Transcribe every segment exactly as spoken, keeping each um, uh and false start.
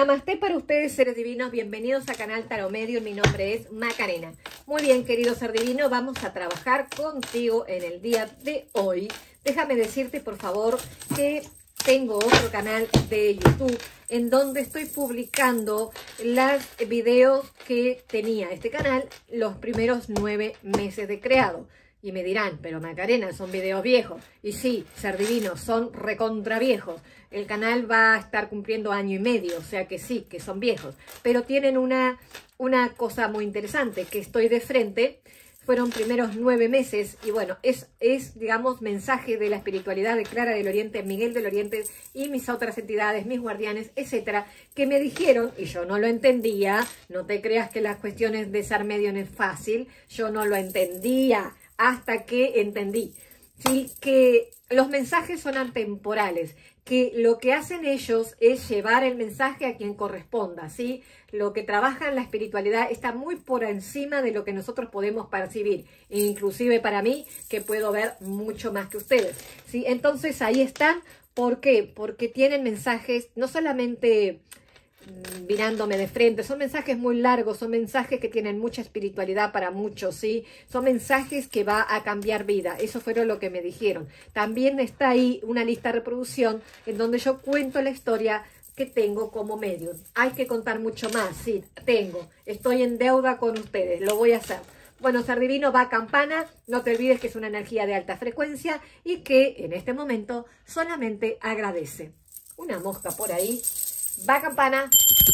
Namaste para ustedes, seres divinos. Bienvenidos a Canal Tarot Medio. Mi nombre es Macarena. Muy bien, querido ser divino, vamos a trabajar contigo en el día de hoy. Déjame decirte, por favor, que tengo otro canal de YouTube en donde estoy publicando los videos que tenía este canal los primeros nueve meses de creado. Y me dirán, pero Macarena, son videos viejos. Y sí, ser divino, son recontra viejos. El canal va a estar cumpliendo año y medio, o sea que sí, que son viejos. Pero tienen una, una cosa muy interesante, que estoy de frente. Fueron primeros nueve meses y bueno, es, es, digamos, mensaje de la espiritualidad de Clara del Oriente, Miguel del Oriente y mis otras entidades, mis guardianes, etcétera, que me dijeron, y yo no lo entendía, no te creas que las cuestiones de ser medio no es fácil, yo no lo entendía hasta que entendí, ¿sí? Que los mensajes son atemporales, que lo que hacen ellos es llevar el mensaje a quien corresponda, ¿sí? Lo que trabaja en la espiritualidad está muy por encima de lo que nosotros podemos percibir, inclusive para mí, que puedo ver mucho más que ustedes, ¿sí? Entonces ahí están. ¿Por qué? Porque tienen mensajes no solamente mirándome de frente, son mensajes muy largos, son mensajes que tienen mucha espiritualidad para muchos, ¿sí? Son mensajes que va a cambiar vida, eso fue lo que me dijeron. También está ahí una lista de reproducción en donde yo cuento la historia que tengo como medium. Hay que contar mucho más, sí, tengo, estoy en deuda con ustedes, lo voy a hacer. Bueno, ser divino, va a campana, no te olvides que es una energía de alta frecuencia y que en este momento solamente agradece. Una mosca por ahí. Va campana.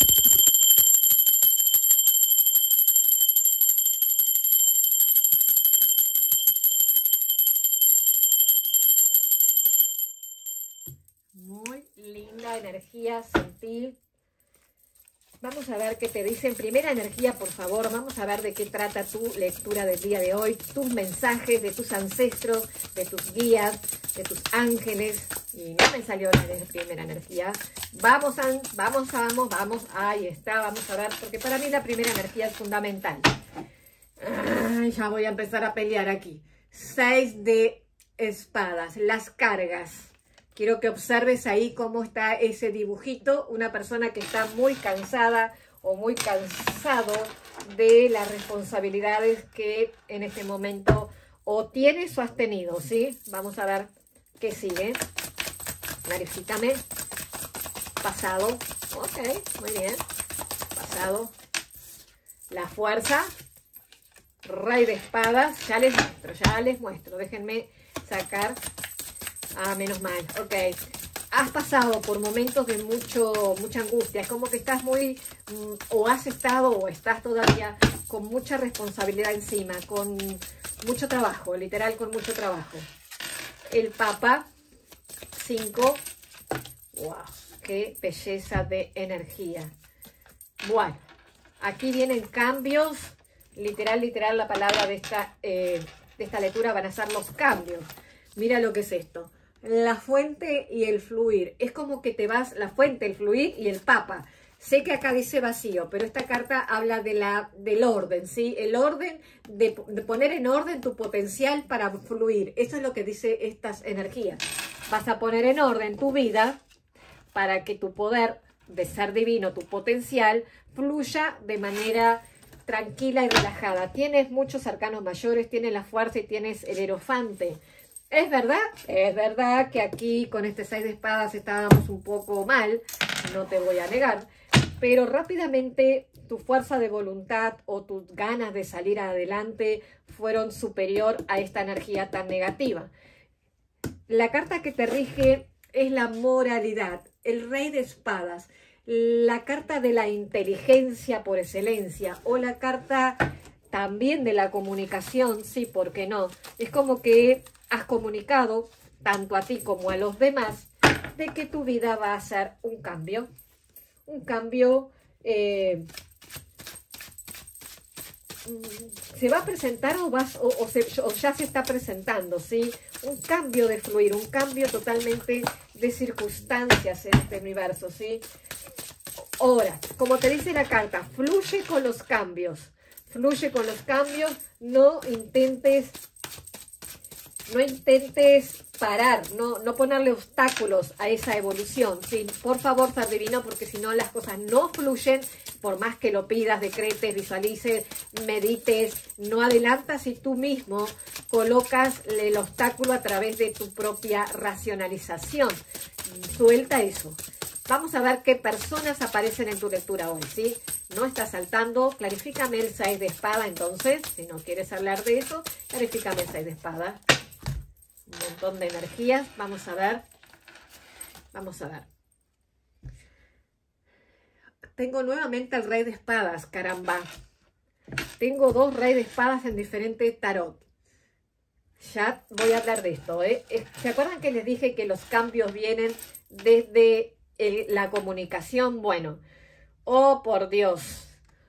Muy linda energía, sentir. Vamos a ver qué te dicen. Primera energía, por favor. Vamos a ver de qué trata tu lectura del día de hoy. Tus mensajes de tus ancestros, de tus guías, de tus ángeles. Y no me salió la primera energía. Vamos, a, vamos, a, vamos, vamos. Ahí está, vamos a ver. Porque para mí la primera energía es fundamental. Ay, ya voy a empezar a pelear aquí. Seis de espadas. Las cargas. Quiero que observes ahí cómo está ese dibujito. Una persona que está muy cansada o muy cansado de las responsabilidades que en este momento o tienes o has tenido, ¿sí? Vamos a ver qué sigue. Verifícame. Pasado. Ok, muy bien. Pasado. La fuerza. Rey de espadas. Ya les muestro, ya les muestro. Déjenme sacar. Ah, menos mal, ok. Has pasado por momentos de mucho, mucha angustia. Es como que estás muy, mm, o has estado o estás todavía con mucha responsabilidad encima, con mucho trabajo, literal con mucho trabajo. El Papa, cinco. Wow, qué belleza de energía. Bueno, aquí vienen cambios. Literal, literal, la palabra de esta, eh, de esta lectura van a ser los cambios. Mira lo que es esto. La fuente y el fluir. Es como que te vas, la fuente, el fluir y el Papa. Sé que acá dice vacío, pero esta carta habla de la, del orden, ¿sí? El orden, de, de poner en orden tu potencial para fluir. Eso es lo que dice estas energías. Vas a poner en orden tu vida para que tu poder de ser divino, tu potencial, fluya de manera tranquila y relajada. Tienes muchos arcanos mayores, tienes la fuerza y tienes el hierofante. Es verdad, es verdad que aquí con este seis de espadas estábamos un poco mal, no te voy a negar, pero rápidamente tu fuerza de voluntad o tus ganas de salir adelante fueron superior a esta energía tan negativa. La carta que te rige es la moralidad, el rey de espadas, la carta de la inteligencia por excelencia o la carta también de la comunicación, sí, ¿por qué no? Es como que has comunicado, tanto a ti como a los demás, de que tu vida va a ser un cambio. Un cambio eh, se va a presentar o, vas, o, o, se, o ya se está presentando, ¿sí? Un cambio de fluir, un cambio totalmente de circunstancias en este universo, ¿sí? Ahora, como te dice la carta, fluye con los cambios. Fluye con los cambios, no intentes no intentes parar, no, no ponerle obstáculos a esa evolución, ¿sí? Por favor, ser divino, porque si no las cosas no fluyen, por más que lo pidas, decretes, visualices, medites, no adelantas si tú mismo colocas el obstáculo a través de tu propia racionalización. Suelta eso. Vamos a ver qué personas aparecen en tu lectura hoy, ¿sí? No estás saltando, clarifícame el seis de espada, entonces, si no quieres hablar de eso, clarifícame el seis de espada. Un montón de energías, vamos a ver, vamos a ver. Tengo nuevamente el rey de espadas, caramba. Tengo dos rey de espadas en diferentes tarot. Ya voy a hablar de esto, ¿eh? ¿Se acuerdan que les dije que los cambios vienen desde el, la comunicación? Bueno, oh por Dios.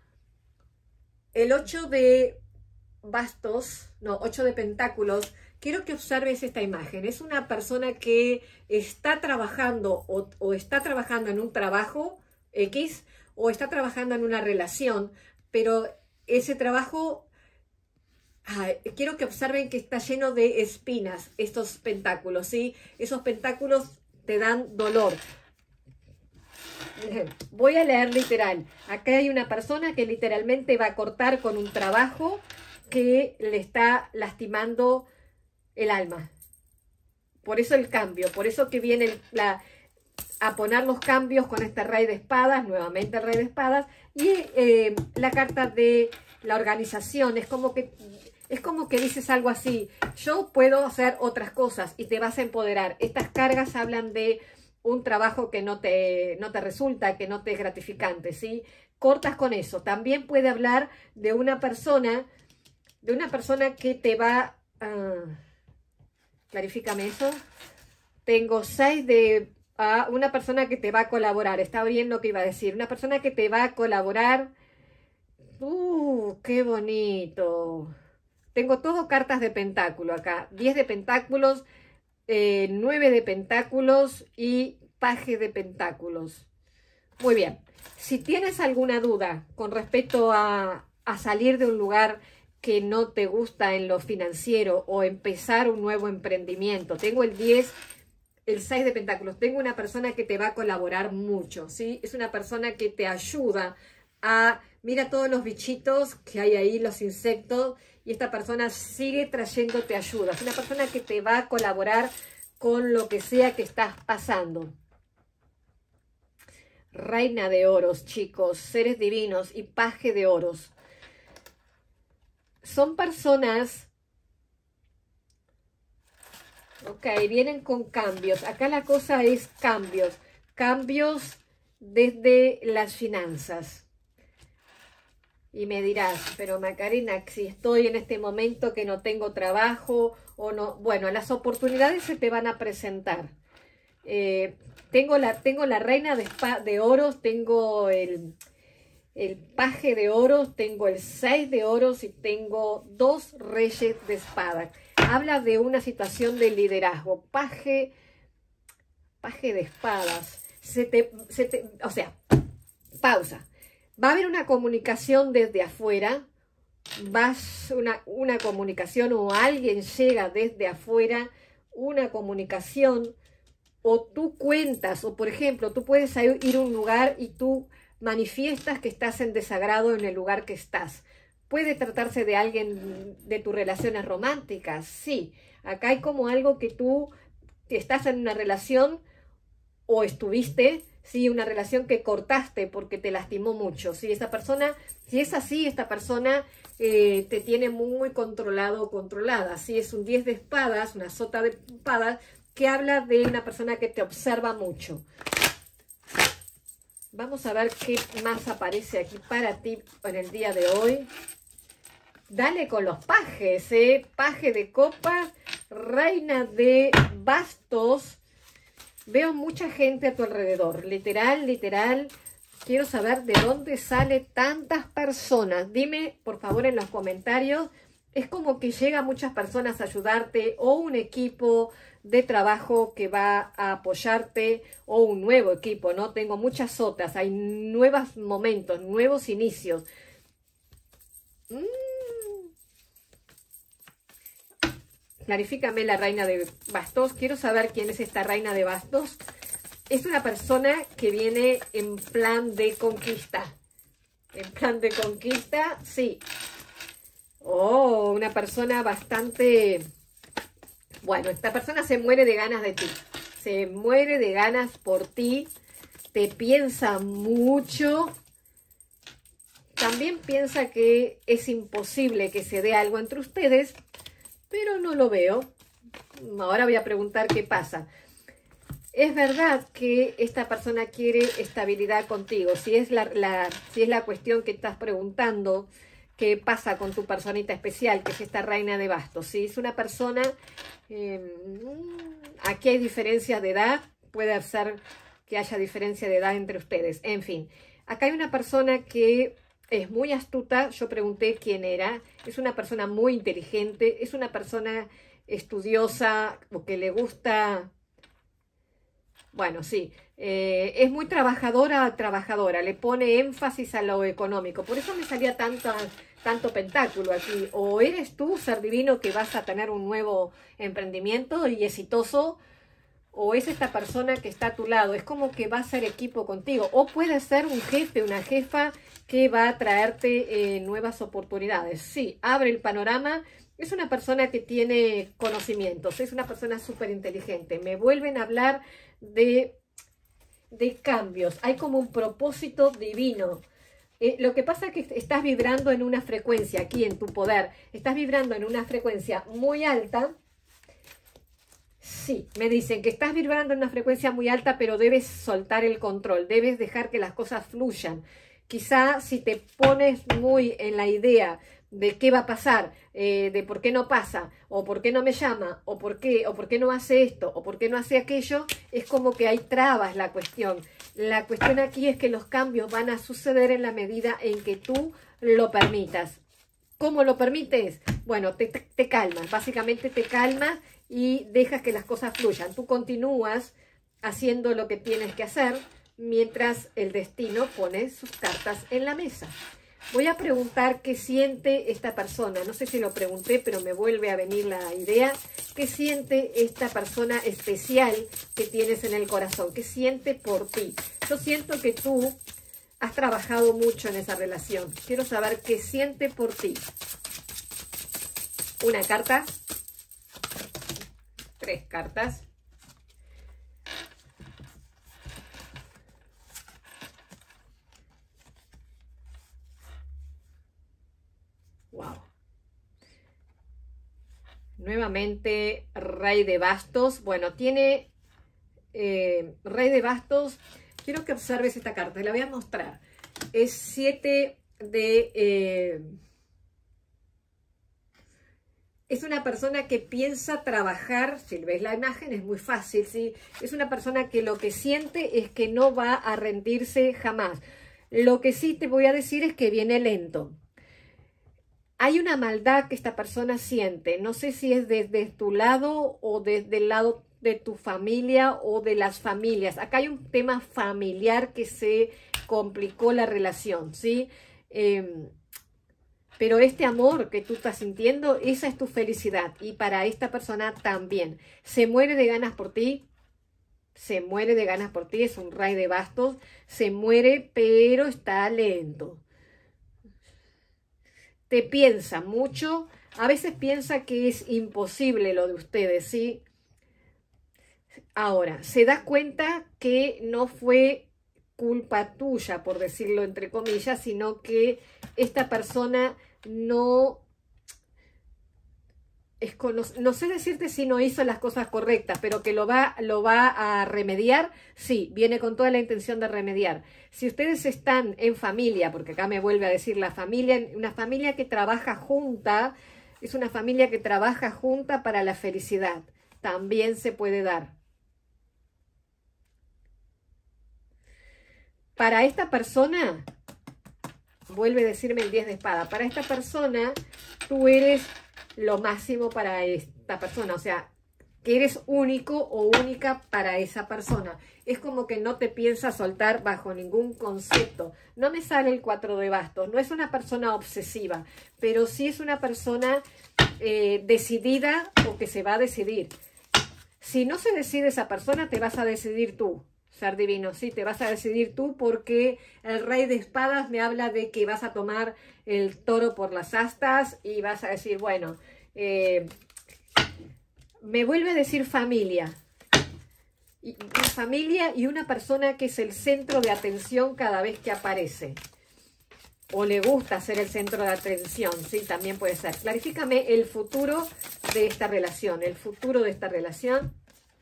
El ocho de bastos, no, ocho de pentáculos. Quiero que observes esta imagen. Es una persona que está trabajando o, o está trabajando en un trabajo X o está trabajando en una relación, pero ese trabajo, ay, quiero que observen que está lleno de espinas, estos pentáculos, ¿sí? Esos pentáculos te dan dolor. Voy a leer literal. Acá hay una persona que literalmente va a cortar con un trabajo que le está lastimando el alma. Por eso el cambio, por eso que viene el, la, a poner los cambios con este rey de espadas, nuevamente el rey de espadas, y eh, la carta de la organización. Es como que es como que dices algo así: yo puedo hacer otras cosas, y te vas a empoderar. Estas cargas hablan de un trabajo que no te, no te resulta, que no te es gratificante, ¿sí? Cortas con eso. También puede hablar de una persona, de una persona que te va... Uh, clarifícame eso. Tengo seis de... Uh, una persona que te va a colaborar. Está bien lo que iba a decir. Una persona que te va a colaborar. ¡Uh, qué bonito! Tengo todo cartas de pentáculo acá. diez de pentáculos, eh, nueve de pentáculos y paje de pentáculos. Muy bien. Si tienes alguna duda con respecto a, a salir de un lugar que no te gusta en lo financiero o empezar un nuevo emprendimiento, tengo el diez, el seis de pentáculos. Tengo una persona que te va a colaborar mucho, ¿sí? Es una persona que te ayuda a... Mira todos los bichitos que hay ahí, los insectos, y esta persona sigue trayéndote ayuda. Es una persona que te va a colaborar con lo que sea que estás pasando. Reina de oros, chicos, seres divinos y paje de oros. Son personas, ok, vienen con cambios. Acá la cosa es cambios, cambios desde las finanzas. Y me dirás, pero Macarena, si estoy en este momento que no tengo trabajo o no, bueno, las oportunidades se te van a presentar. Eh, tengo, la, tengo la reina de, de oros, tengo el, el paje de oros, tengo el seis de oros y tengo dos reyes de espada. Habla de una situación de liderazgo. Paje, paje de espadas. Se te, se te, o sea, pausa. Va a haber una comunicación desde afuera, vas una, una comunicación o alguien llega desde afuera, una comunicación, o tú cuentas, o por ejemplo, tú puedes ir a un lugar y tú manifiestas que estás en desagrado en el lugar que estás. Puede tratarse de alguien de tus relaciones románticas, sí. Acá hay como algo que tú que estás en una relación o estuviste... Sí, una relación que cortaste porque te lastimó mucho. Sí, esa persona, si es así, esta persona eh, te tiene muy controlado o controlada. Sí, es un diez de espadas, una sota de espadas, que habla de una persona que te observa mucho. Vamos a ver qué más aparece aquí para ti en el día de hoy. Dale con los pajes, ¿eh? Paje de copas, reina de bastos. Veo mucha gente a tu alrededor, literal, literal. Quiero saber de dónde salen tantas personas. Dime, por favor, en los comentarios. Es como que llegan muchas personas a ayudarte, o un equipo de trabajo que va a apoyarte, o un nuevo equipo, ¿no? Tengo muchas sotas, hay nuevos momentos, nuevos inicios. Mm. clarifícame la reina de bastos. Quiero saber quién es esta reina de bastos. Es una persona que viene en plan de conquista. En plan de conquista, sí. Oh, una persona bastante... Bueno, esta persona se muere de ganas de ti. Se muere de ganas por ti. Te piensa mucho. También piensa que es imposible que se dé algo entre ustedes, pero no lo veo. Ahora voy a preguntar qué pasa. Es verdad que esta persona quiere estabilidad contigo. Si es la, la, si es la cuestión que estás preguntando, qué pasa con tu personita especial, que es esta reina de bastos. Si es una persona, eh, aquí hay diferencias de edad, puede ser que haya diferencia de edad entre ustedes. En fin, acá hay una persona que es muy astuta. Yo pregunté quién era. Es una persona muy inteligente, es una persona estudiosa o que le gusta... Bueno, sí, eh, es muy trabajadora, trabajadora, le pone énfasis a lo económico. Por eso me salía tanto, tanto pentáculo aquí. O eres tú, ser divino, que vas a tener un nuevo emprendimiento y exitoso, o es esta persona que está a tu lado. Es como que va a ser equipo contigo. O puede ser un jefe, una jefa que va a traerte eh, nuevas oportunidades. Sí, abre el panorama. Es una persona que tiene conocimientos, es una persona súper inteligente. Me vuelven a hablar de, de cambios. Hay como un propósito divino. Eh, lo que pasa es que estás vibrando en una frecuencia aquí en tu poder. Estás vibrando en una frecuencia muy alta. Sí, me dicen que estás vibrando en una frecuencia muy alta, pero debes soltar el control. Debes dejar que las cosas fluyan. Quizá si te pones muy en la idea de qué va a pasar, eh, de por qué no pasa, o por qué no me llama, o por qué, o por qué no hace esto, o por qué no hace aquello, es como que hay trabas la cuestión. La cuestión aquí es que los cambios van a suceder en la medida en que tú lo permitas. ¿Cómo lo permites? Bueno, te, te, te calmas, básicamente te calmas y dejas que las cosas fluyan. Tú continúas haciendo lo que tienes que hacer mientras el destino pone sus cartas en la mesa. Voy a preguntar qué siente esta persona. No sé si lo pregunté, pero me vuelve a venir la idea. ¿Qué siente esta persona especial que tienes en el corazón? ¿Qué siente por ti? Yo siento que tú has trabajado mucho en esa relación. Quiero saber qué siente por ti. Una carta. Tres cartas. Wow. Nuevamente, Rey de Bastos. Bueno, tiene eh, Rey de Bastos. Quiero que observes esta carta. Te la voy a mostrar. Es siete de... Eh, es una persona que piensa trabajar. Si ves la imagen es muy fácil, ¿sí? Es una persona que lo que siente es que no va a rendirse jamás. Lo que sí te voy a decir es que viene lento. Hay una maldad que esta persona siente. No sé si es desde tu lado o desde el lado de tu familia o de las familias. Acá hay un tema familiar que se complicó la relación, ¿sí? Eh, pero este amor que tú estás sintiendo, esa es tu felicidad. Y para esta persona también. Se muere de ganas por ti. Se muere de ganas por ti. Es un Rey de Bastos. Se muere, pero está lento. Te piensa mucho, a veces piensa que es imposible lo de ustedes, ¿sí? Ahora, se da cuenta que no fue culpa tuya, por decirlo entre comillas, sino que esta persona no... Es con, no, no sé decirte si no hizo las cosas correctas, pero que lo va, lo va a remediar, sí, viene con toda la intención de remediar. Si ustedes están en familia, porque acá me vuelve a decir la familia, una familia que trabaja junta, es una familia que trabaja junta para la felicidad, también se puede dar. Para esta persona, vuelve a decirme el diez de espada, para esta persona tú eres lo máximo para esta persona, o sea, que eres único o única para esa persona. Es como que no te piensa soltar bajo ningún concepto. No me sale el cuatro de bastos, no es una persona obsesiva, pero sí es una persona eh, decidida o que se va a decidir. Si no se decide esa persona, te vas a decidir tú, ser divino, sí, te vas a decidir tú, porque el rey de espadas me habla de que vas a tomar el toro por las astas y vas a decir, bueno, eh, me vuelve a decir familia. Y, y familia y una persona que es el centro de atención cada vez que aparece. O le gusta ser el centro de atención, sí, también puede ser. Clarifícame el futuro de esta relación, el futuro de esta relación.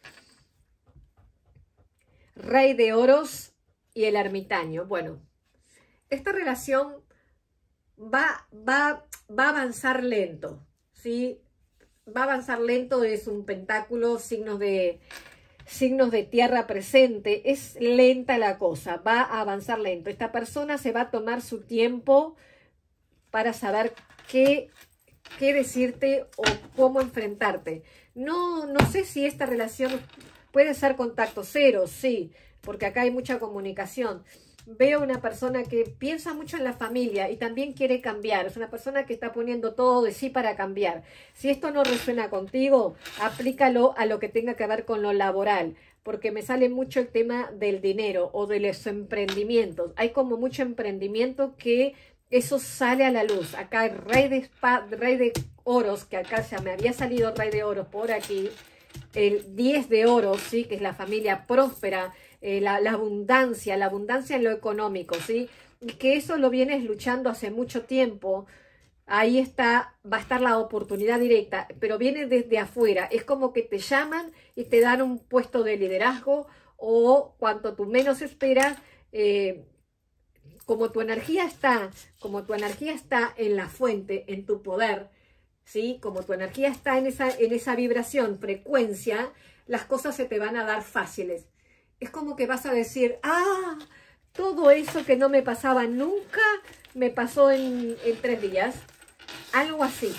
Rey de oros y el ermitaño. Bueno, esta relación va, va, va a avanzar lento, ¿sí? Va a avanzar lento, es un pentáculo, signos de... signos de tierra presente, es lenta la cosa, va a avanzar lento. Esta persona se va a tomar su tiempo para saber qué, qué decirte o cómo enfrentarte. No, no sé si esta relación puede ser contacto cero, sí, porque acá hay mucha comunicación. Veo una persona que piensa mucho en la familia y también quiere cambiar. Es una persona que está poniendo todo de sí para cambiar. Si esto no resuena contigo, aplícalo a lo que tenga que ver con lo laboral, porque me sale mucho el tema del dinero o de los emprendimientos. Hay como mucho emprendimiento que eso sale a la luz. Acá hay rey de, spa, rey de oros, que acá ya me había salido rey de oros por aquí. El diez de oros, ¿sí? Que es la familia próspera. Eh, la, la abundancia, la abundancia en lo económico, ¿sí? Y que eso lo vienes luchando hace mucho tiempo. Ahí está, va a estar la oportunidad directa, pero viene desde afuera. Es como que te llaman y te dan un puesto de liderazgo, o cuanto tú menos esperas, eh, como tu energía está, como tu energía está en la fuente, en tu poder, ¿sí? Como tu energía está en esa, en esa vibración, frecuencia, las cosas se te van a dar fáciles. Es como que vas a decir, ah, todo eso que no me pasaba nunca, me pasó en, en tres días. Algo así.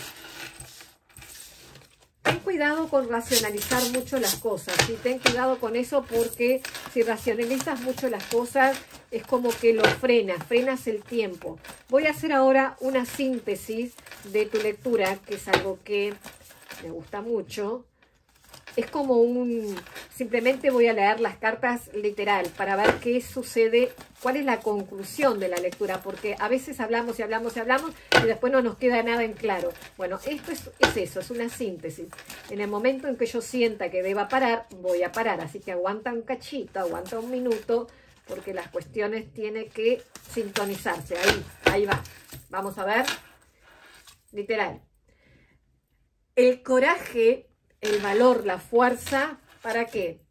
Ten cuidado con racionalizar mucho las cosas, ¿sí? Ten cuidado con eso, porque si racionalizas mucho las cosas, es como que lo frenas, frenas el tiempo. Voy a hacer ahora una síntesis de tu lectura, que es algo que me gusta mucho. Es como un... Simplemente voy a leer las cartas literal para ver qué sucede, cuál es la conclusión de la lectura, porque a veces hablamos y hablamos y hablamos y después no nos queda nada en claro. Bueno, esto es, es eso, es una síntesis. En el momento en que yo sienta que deba parar, voy a parar. Así que aguanta un cachito, aguanta un minuto, porque las cuestiones tienen que sintonizarse. Ahí, ahí va. Vamos a ver. Literal. El coraje... El valor, la fuerza, ¿para qué?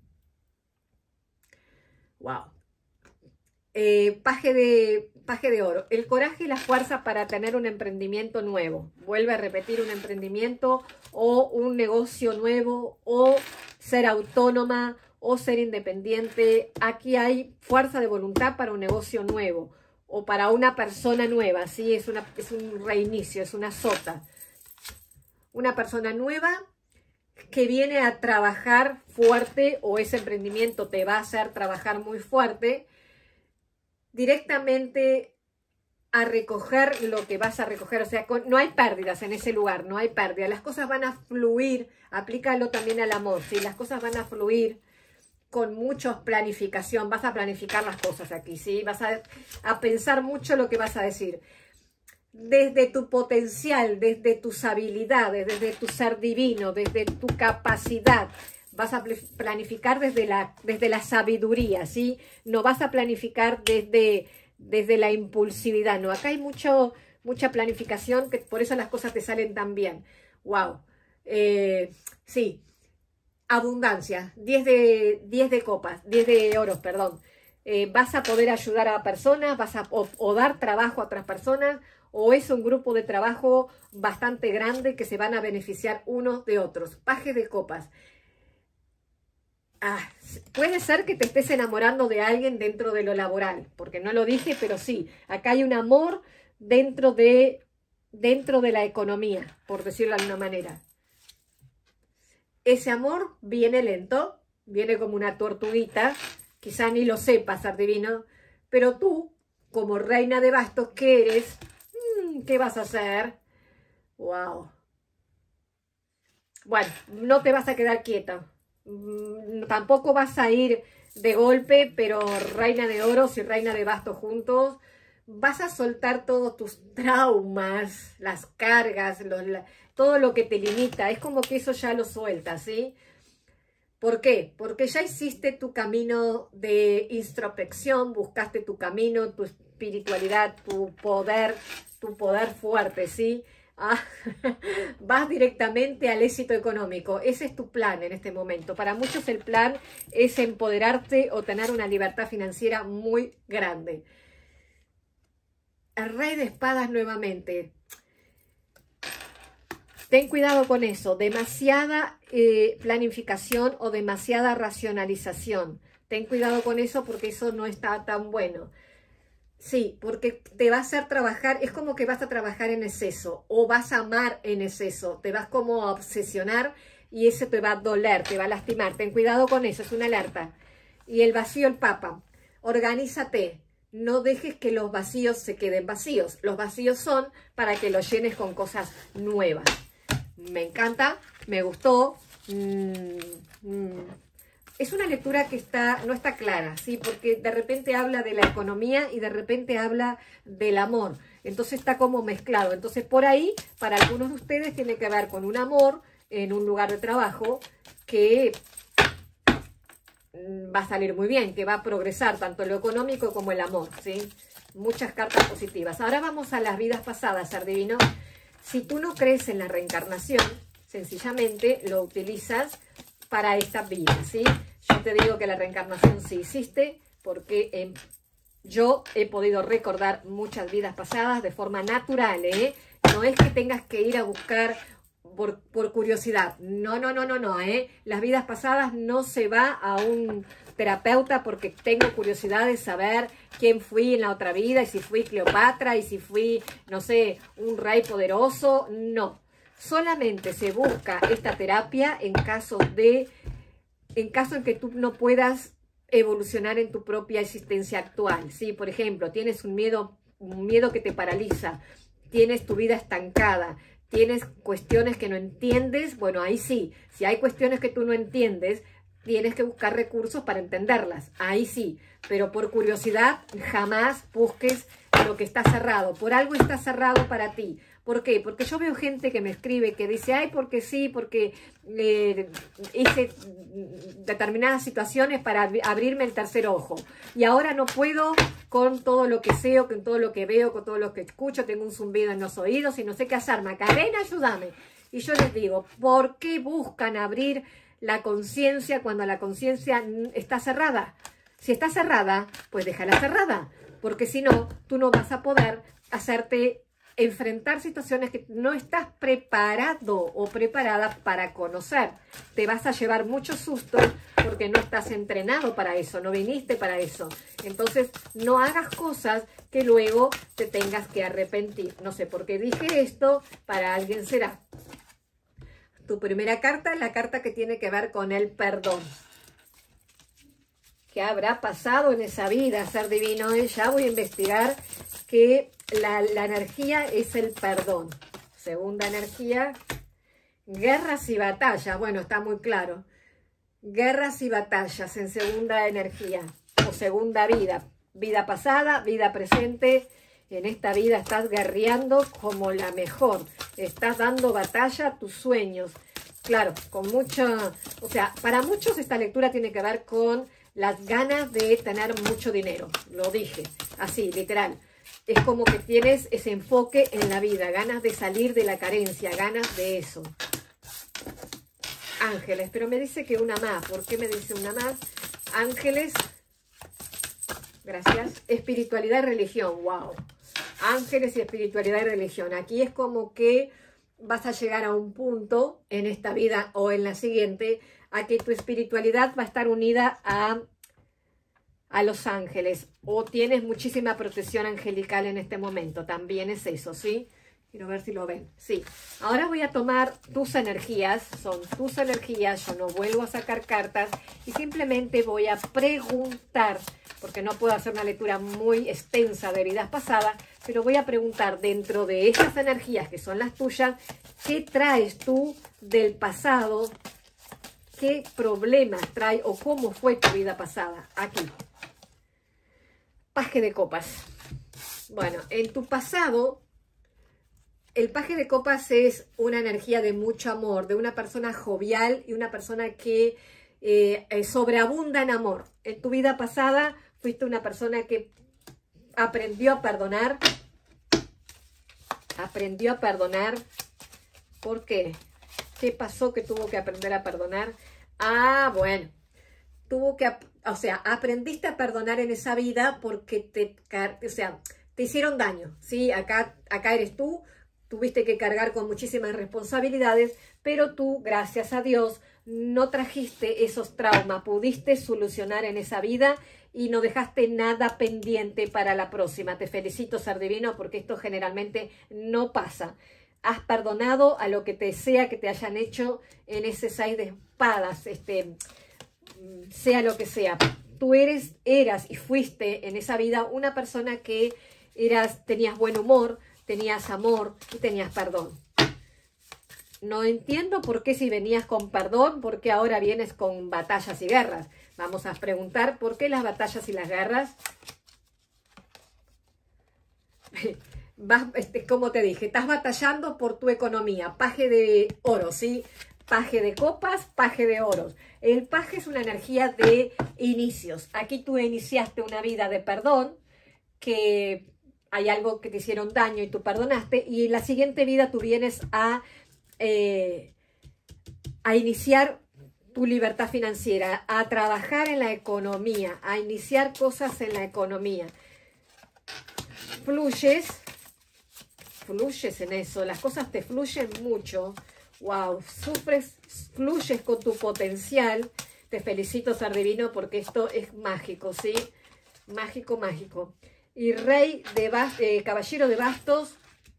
Wow. Eh, paje de, paje de oro. El coraje y la fuerza para tener un emprendimiento nuevo. Vuelve a repetir, un emprendimiento o un negocio nuevo, o ser autónoma o ser independiente. Aquí hay fuerza de voluntad para un negocio nuevo o para una persona nueva, ¿sí? Es, una, es un reinicio, es una sota. Una persona nueva que viene a trabajar fuerte, o ese emprendimiento te va a hacer trabajar muy fuerte, directamente a recoger lo que vas a recoger. O sea, con, no hay pérdidas en ese lugar, no hay pérdidas. Las cosas van a fluir, aplícalo también al amor, ¿sí? Las cosas van a fluir con mucha planificación, vas a planificar las cosas aquí, ¿sí? Vas a, a pensar mucho lo que vas a decir. Desde tu potencial, desde tus habilidades, desde tu ser divino, desde tu capacidad, vas a planificar desde la, desde la sabiduría, ¿sí? No vas a planificar desde, desde la impulsividad, ¿no? Acá hay mucho, mucha planificación, que por eso las cosas te salen tan bien. ¡Wow! Eh, sí, abundancia, diez de, diez de copas, diez de oros, perdón. Eh, vas a poder ayudar a personas, vas a o, o dar trabajo a otras personas, o es un grupo de trabajo bastante grande que se van a beneficiar unos de otros. Paje de copas. Ah, puede ser que te estés enamorando de alguien dentro de lo laboral, porque no lo dije, pero sí. Acá hay un amor dentro de, dentro de la economía, por decirlo de alguna manera. Ese amor viene lento, viene como una tortuguita, quizá ni lo sepas, ser divino, pero tú, como reina de bastos que eres, ¿qué vas a hacer? ¡Wow! bueno, no te vas a quedar quieta. Mm, tampoco vas a ir de golpe, pero reina de oros y reina de bastos juntos, vas a soltar todos tus traumas, las cargas, los, la, todo lo que te limita. Es como que eso ya lo sueltas, ¿sí? ¿Por qué? Porque ya hiciste tu camino de introspección, buscaste tu camino, tu espiritualidad, tu poder, tu poder fuerte, ¿sí? Ah, vas directamente al éxito económico. Ese es tu plan en este momento. Para muchos el plan es empoderarte o tener una libertad financiera muy grande. El rey de espadas nuevamente. Ten cuidado con eso. Demasiada eh, planificación o demasiada racionalización. Ten cuidado con eso porque eso no está tan bueno. Sí, porque te va a hacer trabajar, es como que vas a trabajar en exceso o vas a amar en exceso, te vas como a obsesionar y eso te va a doler, te va a lastimar. Ten cuidado con eso, es una alerta. Y el vacío, el papa, organízate, no dejes que los vacíos se queden vacíos. Los vacíos son para que los llenes con cosas nuevas. Me encanta, me gustó. Mm, mm. Es una lectura que está, no está clara, ¿sí? Porque de repente habla de la economía y de repente habla del amor. Entonces está como mezclado. Entonces por ahí, para algunos de ustedes, tiene que ver con un amor en un lugar de trabajo que va a salir muy bien, que va a progresar tanto lo económico como el amor, ¿sí? Muchas cartas positivas. Ahora vamos a las vidas pasadas, ser divino. Si tú no crees en la reencarnación, sencillamente lo utilizas para esta vida, ¿sí? Yo te digo que la reencarnación sí existe porque eh, yo he podido recordar muchas vidas pasadas de forma natural, ¿eh? No es que tengas que ir a buscar por, por curiosidad. No, no, no, no, no, ¿eh? Las vidas pasadas no se va a un terapeuta porque tengo curiosidad de saber quién fui en la otra vida y si fui Cleopatra y si fui, no sé, un rey poderoso. No. Solamente se busca esta terapia en caso de, en caso en que tú no puedas evolucionar en tu propia existencia actual, ¿sí? Por ejemplo, tienes un miedo, un miedo que te paraliza, tienes tu vida estancada, tienes cuestiones que no entiendes, bueno, ahí sí, si hay cuestiones que tú no entiendes, tienes que buscar recursos para entenderlas, ahí sí, pero por curiosidad jamás busques lo que está cerrado, por algo está cerrado para ti. ¿Por qué? Porque yo veo gente que me escribe, que dice, ay, porque sí, porque eh, hice determinadas situaciones para ab abrirme el tercer ojo. Y ahora no puedo con todo lo que sé, con todo lo que veo, con todo lo que escucho, tengo un zumbido en los oídos y no sé qué hacer. Macarena, ayúdame. Y yo les digo, ¿por qué buscan abrir la conciencia cuando la conciencia está cerrada? Si está cerrada, pues déjala cerrada. Porque si no, tú no vas a poder hacerte enfrentar situaciones que no estás preparado o preparada para conocer. Te vas a llevar muchos sustos porque no estás entrenado para eso, no viniste para eso. Entonces, no hagas cosas que luego te tengas que arrepentir. No sé por qué dije esto, para alguien será. Tu primera carta es la carta que tiene que ver con el perdón. ¿Qué habrá pasado en esa vida, ser divino? Ya voy a investigar que la, la energía es el perdón. Segunda energía, guerras y batallas. Bueno, está muy claro. Guerras y batallas en segunda energía o segunda vida. Vida pasada, vida presente. En esta vida estás guerreando como la mejor. Estás dando batalla a tus sueños. Claro, con mucha... O sea, para muchos esta lectura tiene que ver con las ganas de tener mucho dinero. Lo dije, así, literal. Es como que tienes ese enfoque en la vida, ganas de salir de la carencia, ganas de eso. Ángeles, pero me dice que una más. ¿Por qué me dice una más? Ángeles, gracias. Espiritualidad y religión, wow. Ángeles y espiritualidad y religión. Aquí es como que vas a llegar a un punto en esta vida o en la siguiente a que tu espiritualidad va a estar unida a, a los ángeles o tienes muchísima protección angelical en este momento. También es eso, ¿sí? Quiero ver si lo ven. Sí. Ahora voy a tomar tus energías. Son tus energías. Yo no vuelvo a sacar cartas. Y simplemente voy a preguntar. Porque no puedo hacer una lectura muy extensa de vidas pasadas. Pero voy a preguntar dentro de estas energías que son las tuyas. ¿Qué traes tú del pasado? ¿Qué problemas trae o cómo fue tu vida pasada? Aquí. Paje de copas. Bueno, en tu pasado, el paje de copas es una energía de mucho amor, de una persona jovial y una persona que eh, sobreabunda en amor. En tu vida pasada fuiste una persona que aprendió a perdonar. Aprendió a perdonar. ¿Por qué? ¿Qué pasó que tuvo que aprender a perdonar? Ah, bueno. Tuvo que, o sea, aprendiste a perdonar en esa vida porque te, o sea, te hicieron daño, ¿sí? Acá, acá eres tú, tuviste que cargar con muchísimas responsabilidades, pero tú, gracias a Dios, no trajiste esos traumas, pudiste solucionar en esa vida y no dejaste nada pendiente para la próxima. Te felicito, ser divino, porque esto generalmente no pasa. Has perdonado a lo que te sea que te hayan hecho en ese seis de espadas, este, sea lo que sea. Tú eres, eras y fuiste en esa vida una persona que eras, tenías buen humor, tenías amor y tenías perdón. No entiendo por qué si venías con perdón, por qué ahora vienes con batallas y guerras. Vamos a preguntar por qué las batallas y las guerras. Vas, este, como te dije, estás batallando por tu economía. Paje de oro, ¿sí? Paje de copas, paje de oros. El paje es una energía de inicios. Aquí tú iniciaste una vida de perdón, que hay algo que te hicieron daño y tú perdonaste, y en la siguiente vida tú vienes a, eh, a iniciar tu libertad financiera, a trabajar en la economía, a iniciar cosas en la economía. Fluyes, fluyes en eso, las cosas te fluyen mucho. Wow, sufres, fluyes con tu potencial. Te felicito, ser divino, porque esto es mágico, ¿sí? Mágico, mágico. Y rey de bastos, eh, caballero de bastos,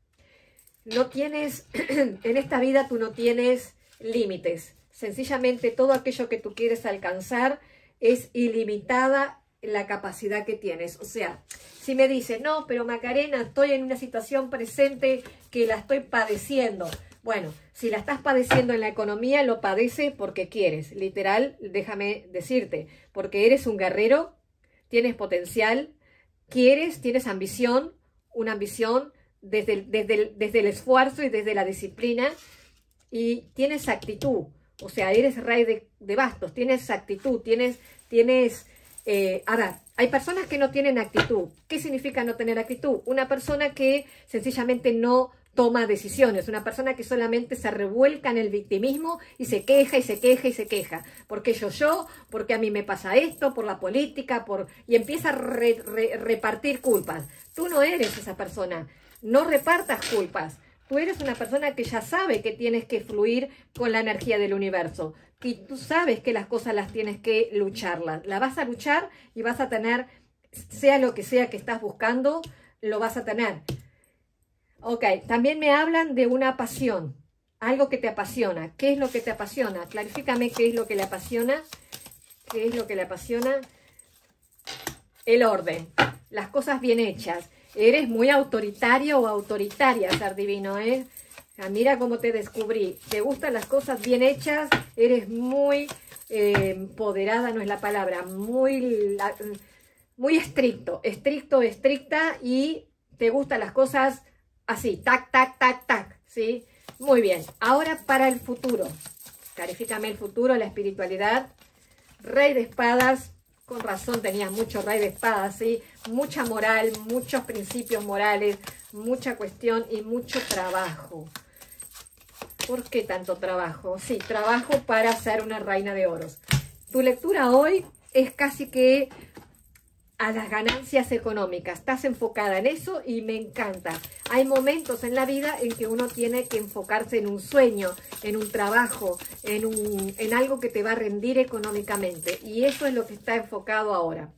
no tienes, en esta vida tú no tienes límites. Sencillamente todo aquello que tú quieres alcanzar es ilimitada la capacidad que tienes. O sea, si me dices, no, pero Macarena, estoy en una situación presente que la estoy padeciendo. Bueno, si la estás padeciendo en la economía, lo padeces porque quieres. Literal, déjame decirte, porque eres un guerrero, tienes potencial, quieres, tienes ambición, una ambición desde el, desde el, desde el esfuerzo y desde la disciplina, y tienes actitud. O sea, eres rey de, de bastos, tienes actitud, tienes, tienes, eh, a ver, hay personas que no tienen actitud. ¿Qué significa no tener actitud? Una persona que sencillamente no toma decisiones, una persona que solamente se revuelca en el victimismo y se queja y se queja y se queja. Porque yo, yo, porque a mí me pasa esto, por la política, por y empieza a re, re, repartir culpas. Tú no eres esa persona, no repartas culpas. Tú eres una persona que ya sabe que tienes que fluir con la energía del universo. Y tú sabes que las cosas las tienes que lucharlas. La vas a luchar y vas a tener, sea lo que sea que estás buscando, lo vas a tener. Ok, también me hablan de una pasión, algo que te apasiona. ¿Qué es lo que te apasiona? Clarifícame qué es lo que le apasiona. ¿Qué es lo que le apasiona? El orden, las cosas bien hechas. Eres muy autoritario o autoritaria, ser divino, ¿eh? Ah, mira cómo te descubrí. Te gustan las cosas bien hechas, eres muy eh, empoderada, no es la palabra, muy, la, muy estricto, estricto, estricta, y te gustan las cosas así, tac, tac, tac, tac, ¿sí? Muy bien. Ahora para el futuro. Clarifícame el futuro, la espiritualidad. Rey de espadas. Con razón tenía mucho rey de espadas, ¿sí? Mucha moral, muchos principios morales, mucha cuestión y mucho trabajo. ¿Por qué tanto trabajo? Sí, trabajo para ser una reina de oros. Tu lectura hoy es casi que a las ganancias económicas. Estás enfocada en eso y me encanta. Hay momentos en la vida en que uno tiene que enfocarse en un sueño, en un trabajo, en, un, en algo que te va a rendir económicamente. Y eso es lo que está enfocado ahora.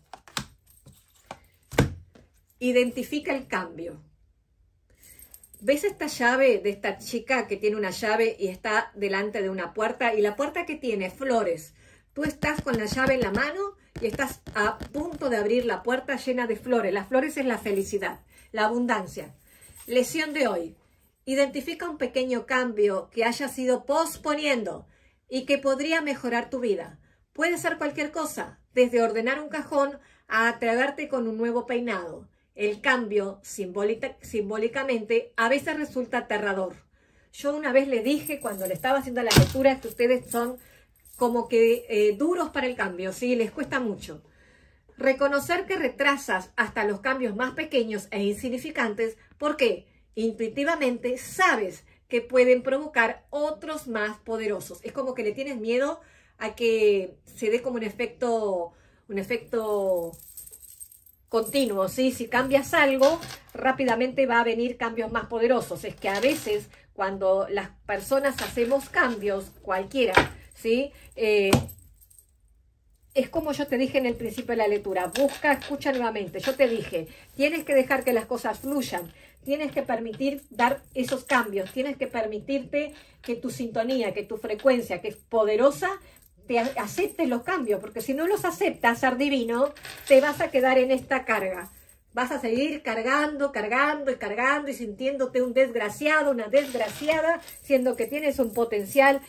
Identifica el cambio. ¿Ves esta llave de esta chica que tiene una llave y está delante de una puerta? Y la puerta que tiene flores. Tú estás con la llave en la mano y estás a punto de abrir la puerta llena de flores. Las flores es la felicidad, la abundancia. Lección de hoy. Identifica un pequeño cambio que hayas ido posponiendo y que podría mejorar tu vida. Puede ser cualquier cosa, desde ordenar un cajón a atreverte con un nuevo peinado. El cambio, simbólica, simbólicamente, a veces resulta aterrador. Yo una vez le dije, cuando le estaba haciendo la lectura, que ustedes son como que eh, duros para el cambio, ¿sí? Les cuesta mucho. Reconocer que retrasas hasta los cambios más pequeños e insignificantes, porque intuitivamente sabes que pueden provocar otros más poderosos. Es como que le tienes miedo a que se dé como un efecto, un efecto continuo, ¿sí? Si cambias algo, rápidamente va a venir cambios más poderosos. Es que a veces cuando las personas hacemos cambios, cualquiera, ¿sí? Eh, es como yo te dije en el principio de la lectura, busca, escucha nuevamente. Yo te dije, tienes que dejar que las cosas fluyan, tienes que permitir dar esos cambios, tienes que permitirte que tu sintonía, que tu frecuencia, que es poderosa, te aceptes los cambios, porque si no los aceptas, ser divino, te vas a quedar en esta carga. Vas a seguir cargando, cargando y cargando y sintiéndote un desgraciado, una desgraciada, siendo que tienes un potencial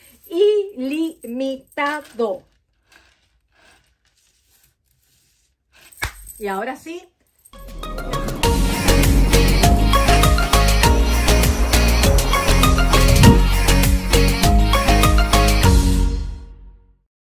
ilimitado. Y ahora sí,